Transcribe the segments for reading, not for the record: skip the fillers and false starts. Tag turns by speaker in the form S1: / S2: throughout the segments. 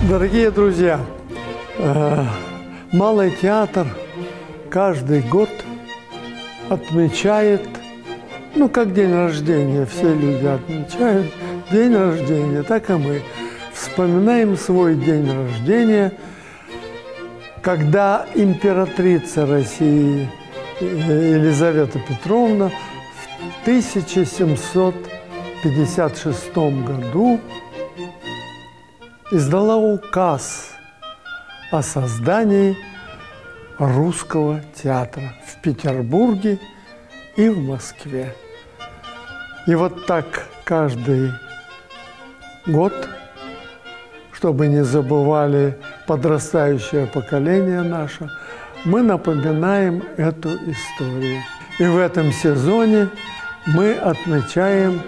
S1: Дорогие друзья, Малый театр каждый год отмечает, ну, как день рождения, все люди отмечают день рождения, так и мы вспоминаем свой день рождения, когда императрица России Елизавета Петровна в 1756 году издала указ о создании русского театра в Петербурге и в Москве. И вот так каждый год, чтобы не забывали подрастающее поколение наше, мы напоминаем эту историю. И в этом сезоне мы отмечаем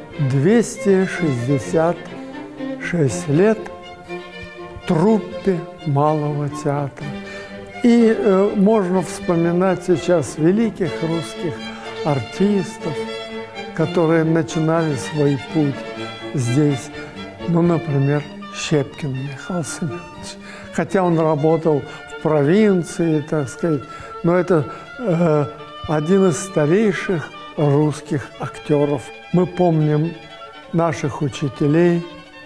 S1: 266 лет труппе Малого театра. И можно вспоминать сейчас великих русских артистов, которые начинали свой путь здесь. Ну, например, Щепкин Михаил Семенович. Хотя он работал в провинции, так сказать, но это один из старейших русских актеров. Мы помним наших учителей,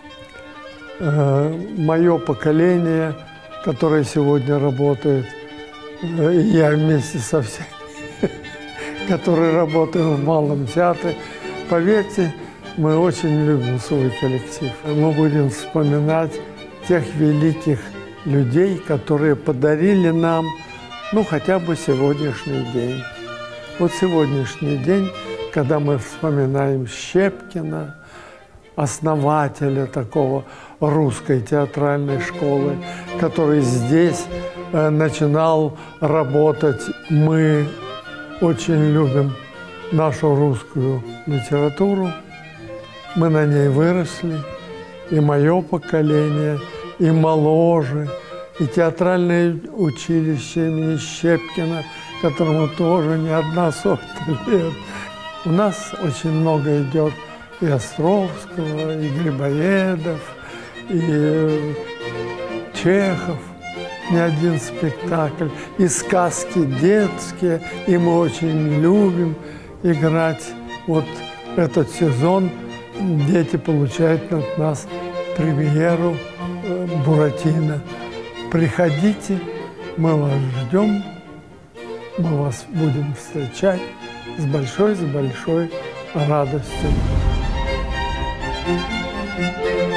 S1: мое поколение, которое сегодня работает, я вместе со всеми, которые работают в Малом театре. Поверьте, мы очень любим свой коллектив. Мы будем вспоминать тех великих людей, которые подарили нам, ну, хотя бы сегодняшний день. Вот сегодняшний день, когда мы вспоминаем Щепкина, основателя такого русской театральной школы, который здесь начинал работать. Мы очень любим нашу русскую литературу, мы на ней выросли, и мое поколение, и моложе, и театральное училище имени Щепкина, которому тоже не одна сотня лет. У нас очень много идет и Островского, и Грибоедов, и Чехов, не один спектакль, и сказки детские, и мы очень любим играть. Вот этот сезон дети получают от нас премьеру Буратино. Приходите, мы вас ждем, мы вас будем встречать с большой радостью.